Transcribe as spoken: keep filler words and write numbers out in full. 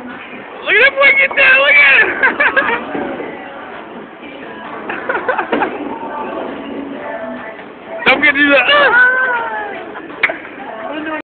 Look at him wicked there, look at him! Don't get to do that.